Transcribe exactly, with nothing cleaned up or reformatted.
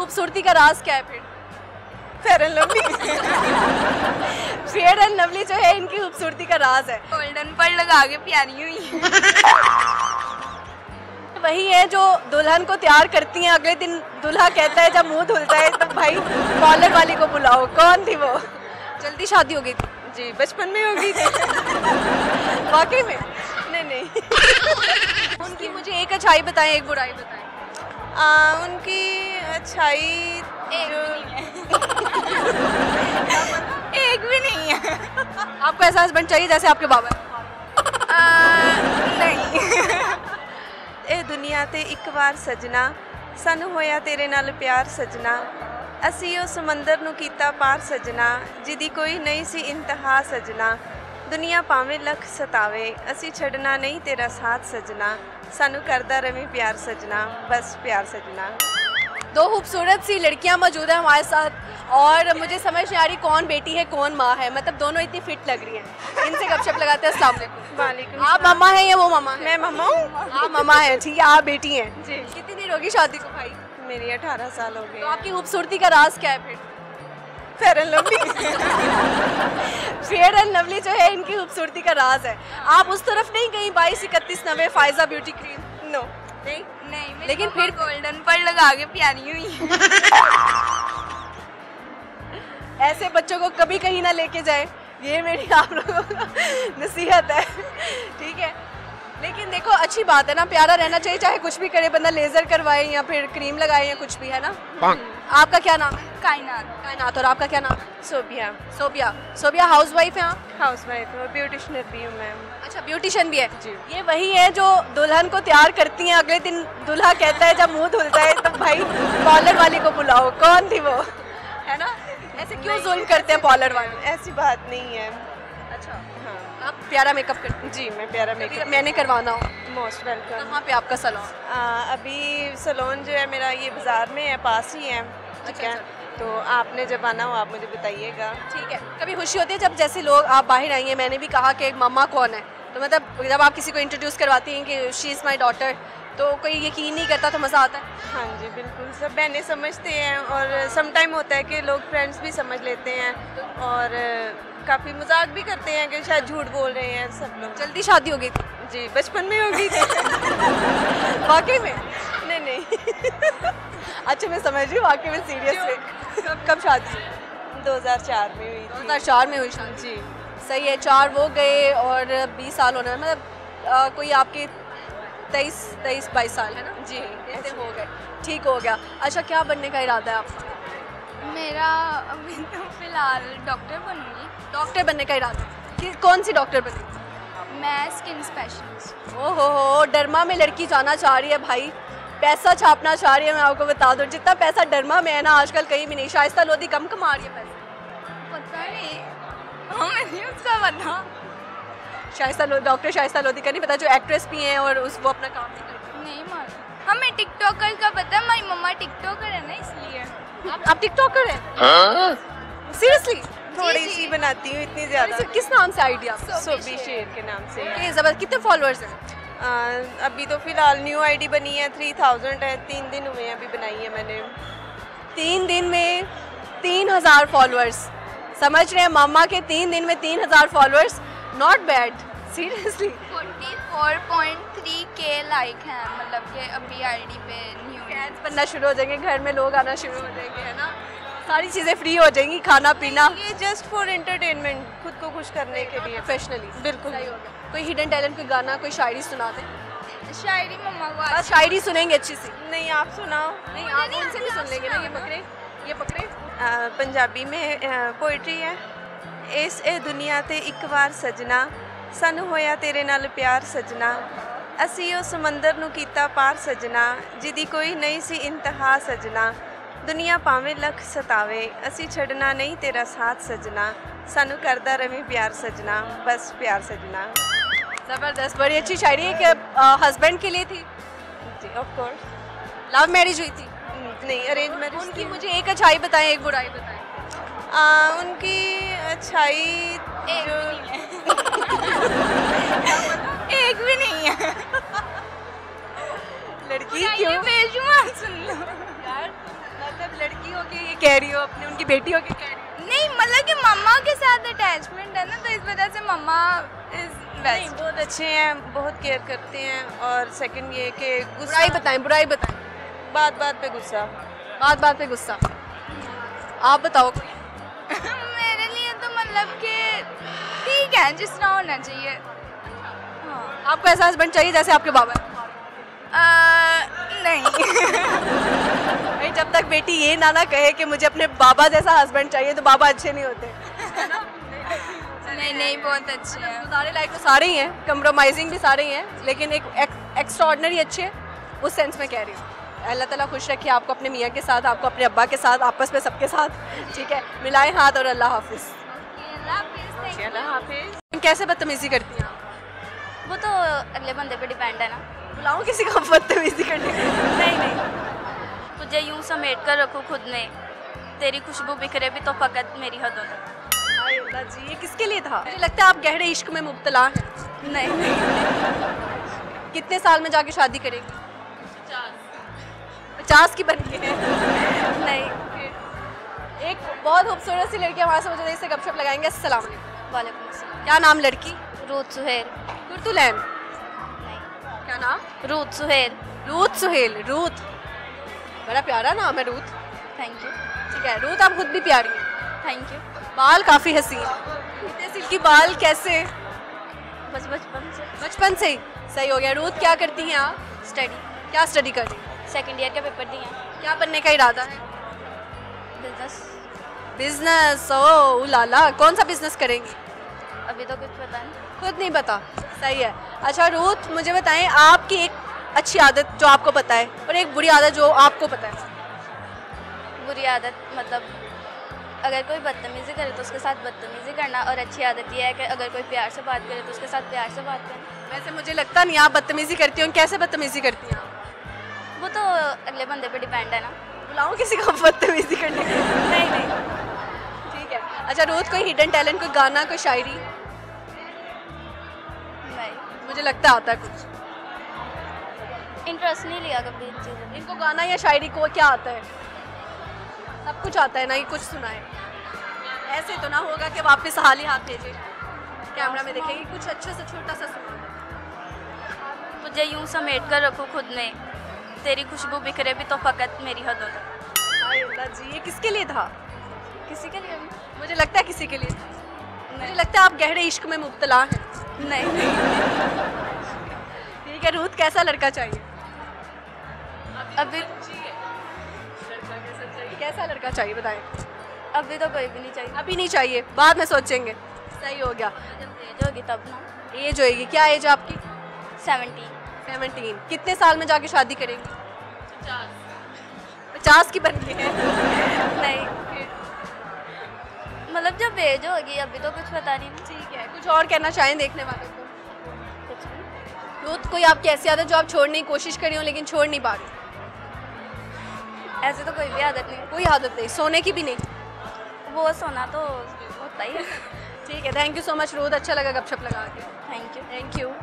खूबसूरती का राज क्या है फिर? Fair and Lovely. Fair and Lovely जो है इनकी खूबसूरती का राज है। गोल्डन पर लगा के प्यारी हुई वही है जो दुल्हन को तैयार करती हैं, अगले दिन दूल्हा कहता है जब मुंह धुलता है तो भाई पार्लर वाली को बुलाओ। कौन थी वो? जल्दी शादी हो गई थी? जी बचपन में हो गई थी। वाकई में? नहीं नहीं। उनकी मुझे एक अच्छाई बताएं, एक बुराई बताएं। आ, उनकी अच्छाई जो एक भी नहीं है। आपको ऐसा हस्बैंड चाहिए जैसे आपके बाबा? नहीं। ए दुनिया ते एक बार सजना, सानू होया तेरे नाल प्यार सजना, असी ओ समंदर नू कीता पार सजना, जिदी कोई नहीं सी इंतहा सजना, दुनिया भावें लख सतावे, असी छड़ना नहीं तेरा साथ सजना, सानू करदा रवी प्यार सजना, बस प्यार सजना। दो खूबसूरत सी लड़कियां मौजूद हैं हमारे साथ और मुझे समझ नहीं आ रही कौन बेटी है कौन माँ है, मतलब दोनों इतनी फिट लग रही हैं। इनसे गपशप लगाते हैं। अस्सलाम वालेकुम। वालेकुम। आप मामा हैं या वो मामा हैं? मैं मामा हूँ। आप मामा हैं, ठीक है। आप बेटी हैं जी। कितनी देर होगी शादी को भाई? मेरी अठारह साल हो गए। तो आपकी खूबसूरती का राज क्या है फिर? Fair and Lovely. Fair and Lovely जो है इनकी खूबसूरती का राज है। आप उस तरफ नहीं गई बाईस इकतीस नब्बे फायजा ब्यूटी क्रीम? नो नहीं नहीं, लेकिन फिर गोल्डन पर लगा के प्यारी हुई। ऐसे बच्चों को कभी कहीं ना लेके जाए, ये मेरी आप लोगों को नसीहत है, ठीक है। लेकिन देखो अच्छी बात है ना, प्यारा रहना चाहिए, चाहे कुछ भी करे बंदा, लेजर करवाए या फिर क्रीम लगाए या कुछ भी, है ना। आपका क्या नाम है? कायनात। कायनात। और आपका क्या नाम है? सोबिया। सोबिया। सोबिया हाउस वाइफ है आप? हाउस वाइफ और ब्यूटिशनर भी हूँ मैम। अच्छा ब्यूटिशियन भी है जी। ये वही है जो दुल्हन को तैयार करती हैं, अगले दिन दूल्हा कहता है जब मुंह धुलता है तो भाई पार्लर वाली को बुलाओ। कौन थी वो? है ना, ऐसे क्यों जुल्म करते हैं पार्लर वाले? ऐसी बात नहीं है। अच्छा हाँ। आप प्यारा मेकअप करते हैं? जी मैं प्यारा मेकअप। मैंने करवाना हो? Most welcome. कहाँ पे आपका सलोन? अभी सलोन जो है मेरा ये बाजार में है, पास ही है, ठीक अच्छा, है। अच्छा। तो आपने जब आना हो आप मुझे बताइएगा। ठीक है। कभी खुशी होती है जब जैसे लोग आप बाहर आई हैं, मैंने भी कहा कि मम्मा कौन है, तो मतलब जब आप किसी को इंट्रोड्यूस करवाती हैं कि शी इज़ माई डॉटर, तो कोई यकीन नहीं करता तो मज़ा आता है? हाँ जी बिल्कुल, सब बहनें समझते हैं और सम टाइम होता है कि लोग फ्रेंड्स भी समझ लेते हैं और काफ़ी मजाक भी करते हैं कि शायद झूठ बोल रहे हैं सब लोग। जल्दी शादी हो गई थी? जी बचपन में हो गई थी। वाकई में? नहीं नहीं। अच्छा मैं समझ रही हूँ, वाकई में सीरियस में। कब कब शादी? दो हज़ार चार में हुई दो थी। हज़ार चार में हुई शादी? जी सही है। चार वो गए और बीस साल होने, मतलब आ, कोई आपके तेईस तेईस बाईस साल है ना? जी ऐसे हो गए, ठीक हो गया। अच्छा क्या बनने का इरादा है आपका? मेरा अभी तो फिलहाल डॉक्टर बनूंगी। डॉक्टर बनने का इरादा है कि कौन सी डॉक्टर बनेगी? मैं स्किन स्पेशलिस्ट। ओ हो हो, डरमा में लड़की जाना चाह रही है भाई, पैसा छापना चाह रही है। मैं आपको बता दूं जितना पैसा डरमा में है ना आजकल कहीं भी नहीं। शाइस्ता लोधी कम कमा रही है पैसा। पता नहीं, हमें नहीं उसका पता। शाइस्ता लोधी, डॉक्टर शाइस्ता लोधी का नहीं पता, जो एक्ट्रेस भी हैं और उस वो अपना काम नहीं करती? नहीं मालूम, हमें टिकटॉकर का पता है, हमारी मम्मा टिकटॉकर है ना इसलिए। आप आप टिकटॉकर हैं? सीरियसली? थोड़ी सी बनाती हूँ, इतनी ज़्यादा। किस नाम से आइडिया? सोबी शेर के नाम से। ओके जबरदस्त। कितने फॉलोअर्स हैं? आ, अभी तो फिलहाल न्यू आईडी बनी है, थ्री थाउजेंड है, तीन दिन हुए हैं अभी बनाई है मैंने। तीन दिन में तीन हजार फॉलोअर्स, समझ रहे हैं मामा के? तीन दिन में तीन हजार फॉलोअर्स, नॉट बैड सीरियसली। चौवालीस पॉइंट तीन के लाइक हैं, मतलब कि अभी आईडी पे न्यू फैंस बनना शुरू हो जाएंगे, घर में लोग आना शुरू हो जाएंगे, है ना। सारी चीज़ें फ्री हो जाएंगी, खाना पीना। ये जस्ट फॉर एंटरटेनमेंट, खुद को खुश करने के लिए। प्रोफेशनली बिल्कुल। सही हो गया। कोई हिडन टैलेंट, कोई गाना, कोई शायरी सुना दे। शायरी मम्मा को आज शायरी सुनेंगे अच्छी सी। नहीं आप सुनाओ। नहीं आप उनसे भी सुन लेंगे ना। ये पकड़े, ये पकड़े। आ, पंजाबी में पोइट्री है। इस ए दुनिया ते एक बार सजना, सानू होया तेरे नाल प्यार सजना, असी ओ समंदर नू कीता पार सजना, जिदी कोई नहीं सी इंतहा सजना, दुनिया भावें लख सतावे, असी छड़ना नहीं तेरा साथ सजना, सानू करदा रवी प्यार सजना, बस प्यार सजना। जबरदस्त, बड़ी अच्छी शायरी है। कि हस्बैंड के लिए थी? जी ऑफ कोर्स। लव मैरिज हुई थी? नहीं अरेंज मैरिज। उनकी मुझे एक अच्छाई बताएं, एक बुराई बताएं। आ, उनकी अच्छाई जो एक भी नहीं है। लड़की क्यों बेशुमार सुन लो यार, मतलब हो के ये कह रही हो, अपनी उनकी बेटी हो के कह रही हो? नहीं मतलब कि मम्मा के साथ अटैचमेंट है ना, तो इस वजह से मम्मा इज नहीं, बेस्ट। बहुत अच्छे हैं, बहुत केयर करते हैं। और सेकंड ये कि गुस्सा, बुराई बताएं, बुराई बताएं। बात बात पे गुस्सा। बात बात पे गुस्सा। आप बताओ कोई। मेरे लिए तो मतलब कि ठीक है, जिस तरह होना चाहिए। हाँ। आपको ऐसा हस्बैंड चाहिए जैसे आपके बाबा हैं? अ, नहीं भाई जब तक बेटी ये ना ना कहे कि मुझे अपने बाबा जैसा हस्बैंड चाहिए तो बाबा अच्छे नहीं होते। नहीं नहीं बहुत अच्छे हैं। गुजारे लायक तो सारे ही हैं, कंप्रोमाइजिंग भी सारे ही हैं, लेकिन एक एक्स्ट्रा ऑर्डिनरी अच्छे उस सेंस में कह रही हूँ। अल्लाह ताला खुश रखे आपको अपने मियाँ के साथ, आपको अपने अब्बा के साथ, आपस में सबके साथ। ठीक है, मिलाए हाथ और अल्लाह हाफिज़। अल्लाह हाफिज़। कैसे बदतमीजी करती हैं आप? वो तो अगले बंदे पे डिपेंड है ना। बुलाऊँ किसी को बदतमीजी करने के लिए? नहीं नहीं, तुझे यूं समेट कर रखूं खुद में, तेरी खुशबू बिखरे भी तो फकत मेरी हदों तक। हाय अल्लाह जी, ये किसके लिए था? मुझे लगता है आप गहरे इश्क में मुब्तला हैं। नहीं नहीं कितने साल में जाके शादी करेंगी? पचास की बन के हैं। नहीं। एक बहुत खूबसूरत सी लड़की हमारे से मुझे इससे गपशप लगाएंगे। अस्सलाम वालेकुम। वालेकुम अस्सलाम। क्या नाम लड़की? रूथ सुहेल। कुर्तुलैन। नहीं, क्या नाम? Ruth Suhail. Ruth Suhail. Ruth, बड़ा प्यारा नाम है रूथ। Thank you. ठीक है, रूथ आप खुद भी प्यारी हैं। Thank you. बाल काफ़ी हसीन, इतने सिल्की बाल कैसे? बस बचपन से। बचपन से ही सही हो गया। रूथ क्या करती हैं आप? स्टडी। क्या स्टडी कर रही हैं? सेकेंड ईयर के पेपर दिए हैं। क्या बनने का इरादा है? बिजनेस। बिजनेस। ओ लाला, कौन सा बिजनेस करेंगी? अभी तो कुछ पता नहीं। खुद नहीं पता। सही है। अच्छा रूथ, मुझे बताएं आपकी एक अच्छी आदत जो आपको पता है और एक बुरी आदत जो आपको पता है। बुरी आदत मतलब अगर कोई बदतमीज़ी करे तो उसके साथ बदतमीज़ी करना, और अच्छी आदत यह है कि अगर कोई प्यार से बात करे तो उसके साथ प्यार से बात करना। वैसे मुझे लगता नहीं आप बदतमीजी करती हो। कैसे बदतमीजी करती हैं आप? वो तो अगले बंदे पे डिपेंड है ना। बुलाऊँ किसी को बदतमीजी करने के लिए? नहीं नहीं ठीक है। अच्छा रूथ, कोई हिडन टैलेंट, कोई गाना, कोई शायरी? नहीं, मुझे लगता आता है कुछ। इंटरेस्ट नहीं लिया कभी इन चीज़ों में। इनको गाना या शायरी को क्या आता है? सब कुछ आता है ना, ये कुछ सुना है? ऐसे तो ना होगा कि वापस हाल ही हाथ भेजे। कैमरा में देखेंगे, कुछ अच्छा सा छोटा सा सुना। तुझे यूं समेट कर रखूं खुद में, तेरी खुशबू बिखरे भी तो फकत मेरी हदों तक। हाय अल्लाह जी, ये किसके लिए था? किसी के लिए नहीं। मुझे लगता है किसी के लिए था। मुझे लगता है आप गहरे इश्क में मुब्तला हैं। नहीं नहीं ठीक है रूथ, कैसा लड़का चाहिए? अभी कैसा लड़का चाहिए बताएं? अभी तो कोई भी नहीं चाहिए। अभी नहीं चाहिए, बाद में सोचेंगे। सही हो गया। जब एज होगी तब ना। एज होएगी, क्या एज है आपकी? सेवेंटीन। सेवनटीन। कितने साल में जाके शादी करेंगी? पचास की बन के हैं। नहीं मतलब जब एज होगी, अभी तो कुछ पता नहीं ना। ठीक है, कुछ और कहना चाहें देखने वालों को? कुछ नहीं। रूथ, कोई आपकी ऐसी आदत जो आप छोड़ने की कोशिश कर रही हो लेकिन छोड़ नहीं पा रही? ऐसे तो कोई भी आदत नहीं। कोई आदत नहीं, सोने की भी नहीं? वो सोना तो होता ही है। ठीक है, thank you so much Ruth, अच्छा लगा गपशप लगा के। Thank you. Thank you.